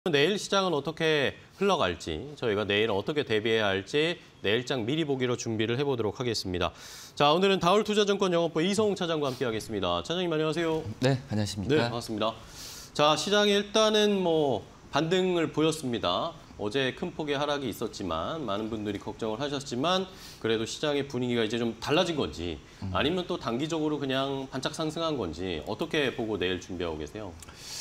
내일 시장은 어떻게 흘러갈지, 저희가 내일은 어떻게 대비해야 할지 내일장 미리 보기로 준비를 해보도록 하겠습니다. 자, 오늘은 다울투자증권 영업부 이성웅 차장과 함께하겠습니다. 차장님 안녕하세요. 네, 안녕하십니까. 네, 반갑습니다. 자, 시장이 일단은 반등을 보였습니다. 어제 큰 폭의 하락이 있었지만 많은 분들이 걱정을 하셨지만 그래도 시장의 분위기가 이제 좀 달라진 건지 아니면 또 단기적으로 그냥 반짝 상승한 건지 어떻게 보고 내일 준비하고 계세요?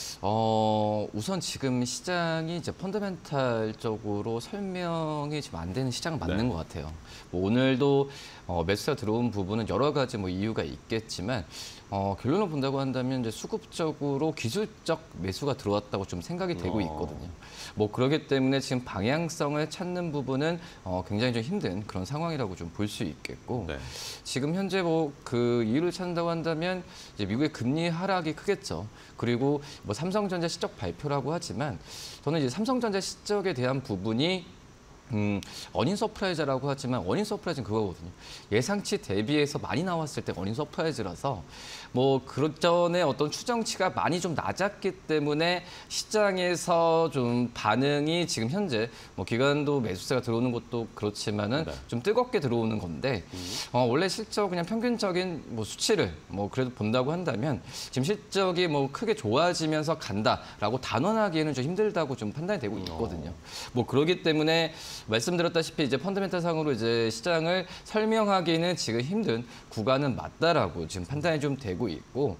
우선 지금 시장이 이제 펀더멘탈적으로 설명이 지금 안 되는 시장은 맞는 것 같아요. 오늘도 매수가 들어온 부분은 여러 가지 이유가 있겠지만 결론을 본다고 한다면 이제 수급적으로 기술적 매수가 들어왔다고 좀 생각이 되고 있거든요. 그렇기 때문에 지금 방향성을 찾는 부분은 굉장히 좀 힘든 그런 상황이라고 좀 볼 수 있겠고 네. 지금 현재 그 이유를 찾는다고 한다면 이제 미국의 금리 하락이 크겠죠. 그리고 삼성전자 실적 발표라고 하지만 저는 이제 삼성전자 실적에 대한 부분이 어닝 서프라이즈라고 하지만 어닝 서프라이즈는 그거거든요. 예상치 대비해서 많이 나왔을 때 어닝 서프라이즈라서 그전에 어떤 추정치가 많이 좀 낮았기 때문에 시장에서 좀 반응이 지금 현재 기관도 매수세가 들어오는 것도 그렇지만은 네. 좀 뜨겁게 들어오는 건데 원래 실적 그냥 평균적인 수치를 그래도 본다고 한다면 지금 실적이 크게 좋아지면서 간다라고 단언하기에는 좀 힘들다고 좀 판단이 되고 있거든요. 그렇기 때문에 말씀드렸다시피 이제 펀더멘탈 상으로 이제 시장을 설명하기는 지금 힘든 구간은 맞다라고 지금 판단이 좀 되고 있고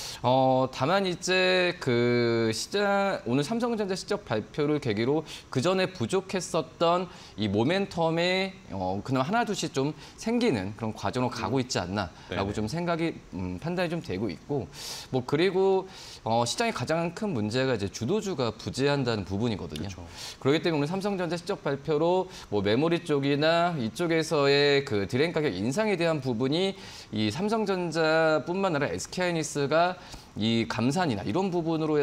다만 이제 그 시장 오늘 삼성전자 실적 발표를 계기로 그 전에 부족했었던 이 모멘텀이 그나마 하나둘씩 좀 생기는 그런 과정으로 가고 있지 않나라고 좀 생각이 판단이 좀 되고 있고 그리고 시장의 가장 큰 문제가 이제 주도주가 부재한다는 부분이거든요. 그렇죠. 그렇기 때문에 오늘 삼성전자 실적 발표로 메모리 쪽이나 이쪽에서의 그 디램 가격 인상에 대한 부분이 이 삼성전자뿐만 아니라 SK하이닉스가 이 감산이나 이런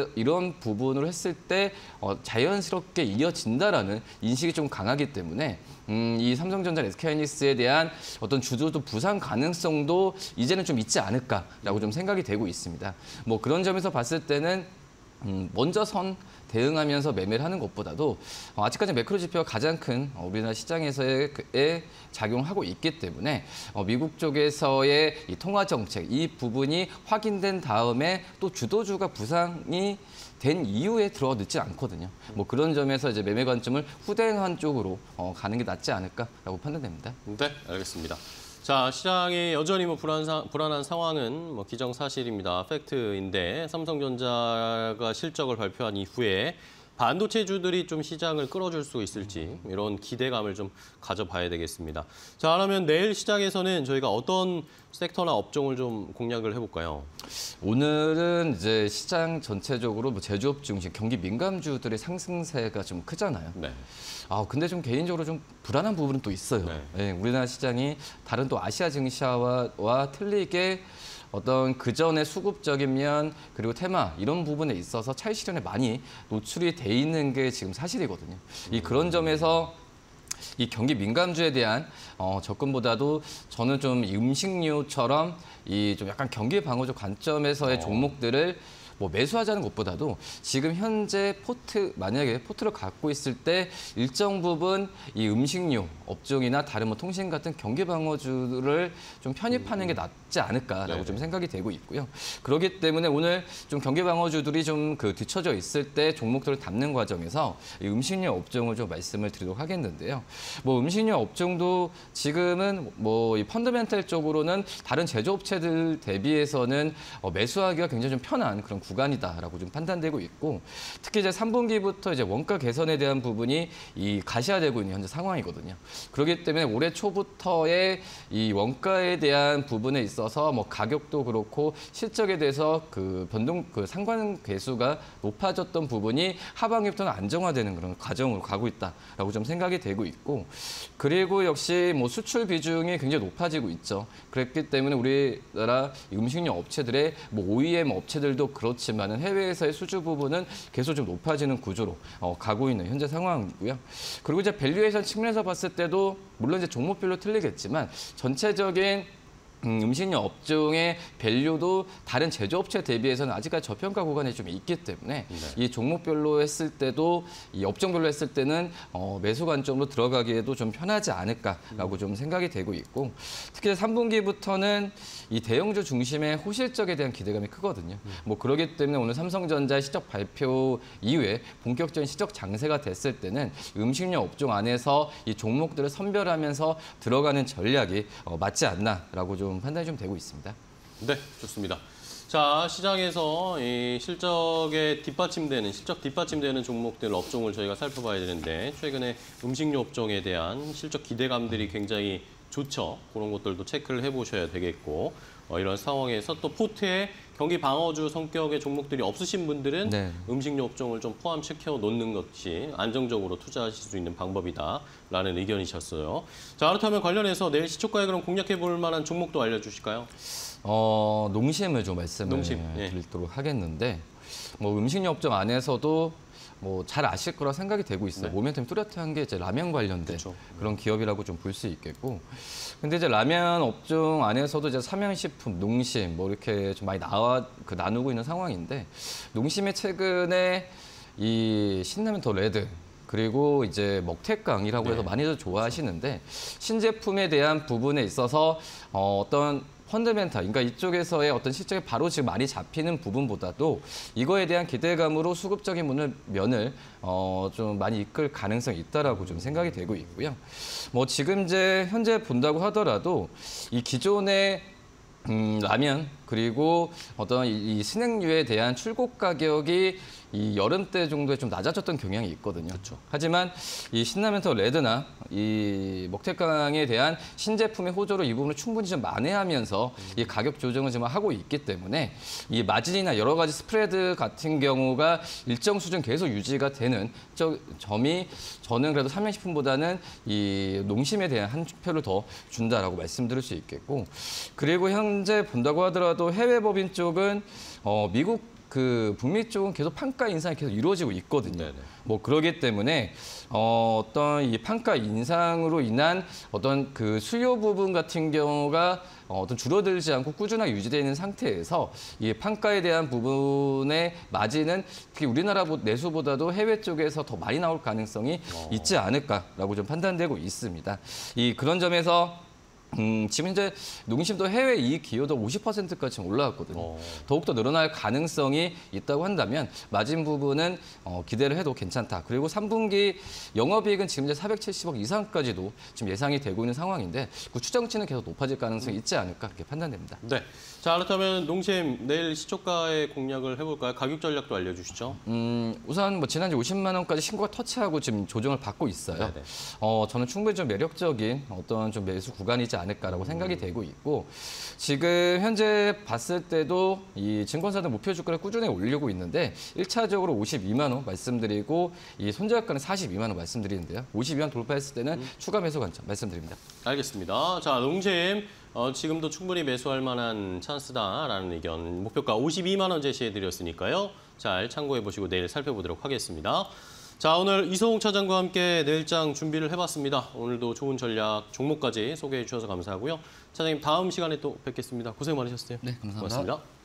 부분으로 했을 때 자연스럽게 이어진다라는 인식이 좀 강하기 때문에 이 삼성전자, SK하이닉스에 대한 어떤 주도주 부상 가능성도 이제는 좀 있지 않을까라고 좀 생각이 되고 있습니다. 그런 점에서 봤을 때는 먼저 대응하면서 매매를 하는 것보다도 아직까지 매크로 지표가 가장 큰 우리나라 시장에서의 작용하고 있기 때문에 미국 쪽에서의 이 통화 정책 이 부분이 확인된 다음에 또 주도주가 부상이 된 이후에 들어 늦지 않거든요. 그런 점에서 이제 매매 관점을 후행한 쪽으로 가는 게 낫지 않을까라고 판단됩니다. 네, 알겠습니다. 자, 시장이 여전히 불안한 상황은 기정사실입니다. 팩트인데 삼성전자가 실적을 발표한 이후에 반도체주들이 좀 시장을 끌어줄 수 있을지 이런 기대감을 좀 가져봐야 되겠습니다. 자, 그러면 내일 시장에서는 저희가 어떤 섹터나 업종을 좀 공략을 해볼까요? 오늘은 이제 시장 전체적으로 제조업 중심 경기 민감주들의 상승세가 좀 크잖아요. 네. 근데 좀 개인적으로 좀 불안한 부분은 또 있어요. 네, 우리나라 시장이 다른 또 아시아 증시와 틀리게 어떤 그전의 수급적인 면 그리고 테마 이런 부분에 있어서 차익 실현에 많이 노출이 돼 있는 게 지금 사실이거든요. 그런 점에서 이 경기 민감주에 대한 접근보다도 저는 좀 음식료처럼 이 좀 약간 경기 방어적 관점에서의 종목들을 매수하자는 것보다도 지금 현재 만약에 포트를 갖고 있을 때 일정 부분 이 음식료 업종이나 다른 통신 같은 경기 방어주를 좀 편입하는 게 낫지 않을까라고 좀 생각이 되고 있고요. 그렇기 때문에 오늘 좀 경기 방어주들이 좀 뒤처져 있을 때 종목들을 담는 과정에서 이 음식료 업종을 좀 말씀을 드리도록 하겠는데요. 음식료 업종도 지금은 이 펀더멘탈 쪽으로는 다른 제조업체들 대비해서는 매수하기가 굉장히 좀 편한 그런 구간이다라고 좀 판단되고 있고 특히 이제 3분기부터 이제 원가 개선에 대한 부분이 가시화되고 있는 현재 상황이거든요. 그렇기 때문에 올해 초부터의 이 원가에 대한 부분에 있어서 가격도 그렇고 실적에 대해서 상관 계수가 높아졌던 부분이 하반기부터는 안정화되는 그런 과정으로 가고 있다라고 좀 생각이 되고 있고 그리고 역시 수출 비중이 굉장히 높아지고 있죠. 그랬기 때문에 우리나라 음식료 업체들의 OEM 업체들도 그렇지만은 해외에서의 수주 부분은 계속 좀 높아지는 구조로 가고 있는 현재 상황이고요. 그리고 이제 밸류에이션 측면에서 봤을 때도 물론 이제 종목별로 틀리겠지만 전체적인 음식료 업종의 밸류도 다른 제조업체 대비해서는 아직까지 저평가 구간에 좀 있기 때문에 이 종목별로 했을 때도 이 업종별로 했을 때는 매수 관점으로 들어가기에도 좀 편하지 않을까라고 좀 생각이 되고 있고 특히 3분기부터는 이 대형주 중심의 호실적에 대한 기대감이 크거든요. 뭐 그렇기 때문에 오늘 삼성전자 실적 발표 이후에 본격적인 실적 장세가 됐을 때는 음식료 업종 안에서 이 종목들을 선별하면서 들어가는 전략이 맞지 않나라고 좀 판단이 좀 되고 있습니다. 네, 좋습니다. 자, 시장에서 이 실적 뒷받침되는 종목들, 업종을 저희가 살펴봐야 되는데 최근에 음식료 업종에 대한 실적 기대감들이 굉장히 좋죠. 그런 것들도 체크를 해보셔야 되겠고 이런 상황에서 또 포트에 경기 방어주 성격의 종목들이 없으신 분들은 네. 음식료 업종을 좀 포함시켜 놓는 것이 안정적으로 투자하실 수 있는 방법이다라는 의견이셨어요. 자, 그렇다면 관련해서 내일 시초가에 그럼 공략해 볼 만한 종목도 알려주실까요? 농심을 좀 말씀을 드리도록 하겠는데 뭐 음식료 업종 안에서도 뭐 잘 아실 거라 생각이 되고 있어요. 네. 모멘텀이 뚜렷한 게 이제 라면 관련된 그렇죠. 그런 기업이라고 좀 볼 수 있겠고. 근데 이제 라면 업종 안에서도 이제 삼양식품, 농심 뭐 이렇게 좀 많이 나누고 있는 상황인데 농심이 최근에 이 신라면 더 레드 그리고 이제 먹태깡이라고 해서 많이들 좋아하시는데 신제품에 대한 부분에 있어서 어떤 펀더멘탈, 그러니까 이쪽에서의 어떤 실적이 바로 지금 많이 잡히는 부분보다도 이거에 대한 기대감으로 수급적인 면을 좀 많이 이끌 가능성이 있다라고 좀 생각이 되고 있고요. 뭐 지금 이제 현재 본다고 하더라도 이 기존의 라면 그리고 어떤 이 스낵류에 대한 출고 가격이 이 여름 때 정도에 좀 낮아졌던 경향이 있거든요. 그렇죠. 하지만 이 신라면 더 레드나 이 먹태깡에 대한 신제품의 호조로 이 부분을 충분히 좀 만회하면서 이 가격 조정을 지금 하고 있기 때문에 이 마진이나 여러 가지 스프레드 같은 경우가 일정 수준 계속 유지가 되는 점이 저는 그래도 삼양식품보다는 이 농심에 대한 한 표를 더 준다라고 말씀드릴 수 있겠고 그리고 현재 본다고 하더라도 해외 법인 쪽은 미국 북미 쪽은 계속 판가 인상이 계속 이루어지고 있거든요. 네네. 뭐 그러기 때문에 어떤 이 판가 인상으로 인한 어떤 그 수요 부분 같은 경우가 어떤 줄어들지 않고 꾸준하게 유지되어 있는 상태에서 이 판가에 대한 부분의 마진은 특히 우리나라 내수보다도 해외 쪽에서 더 많이 나올 가능성이 있지 않을까라고 좀 판단되고 있습니다. 그런 점에서 지금 이제 농심도 해외 이익 기여도 50%까지 지금 올라왔거든요. 더욱더 늘어날 가능성이 있다고 한다면 마진 부분은 기대를 해도 괜찮다. 그리고 3분기 영업이익은 지금 이제 470억 이상까지도 지금 예상이 되고 있는 상황인데 그 추정치는 계속 높아질 가능성이 있지 않을까 그렇게 판단됩니다. 네. 자, 그렇다면 농심 내일 시초가의 공략을 해볼까요? 가격 전략도 알려주시죠. 우선 뭐 지난주 50만 원까지 신고가 터치하고 지금 조정을 받고 있어요. 네네. 저는 충분히 좀 매력적인 어떤 좀 매수 구간이지 않을까라고 생각이 되고 있고 지금 현재 봤을 때도 이 증권사들 목표 주가를 꾸준히 올리고 있는데 1차적으로 52만 원 말씀드리고 이 손절가는 42만 원 말씀드리는데요. 52만 돌파했을 때는 추가 매수 관점 말씀드립니다. 알겠습니다. 자, 농심 지금도 충분히 매수할 만한 찬스다라는 의견, 목표가 52만 원 제시해드렸으니까요. 잘 참고해보시고 내일 살펴보도록 하겠습니다. 자, 오늘 이성욱 차장과 함께 내일장 준비를 해봤습니다. 오늘도 좋은 전략, 종목까지 소개해 주셔서 감사하고요. 차장님 다음 시간에 또 뵙겠습니다. 고생 많으셨어요. 네, 감사합니다. 고맙습니다.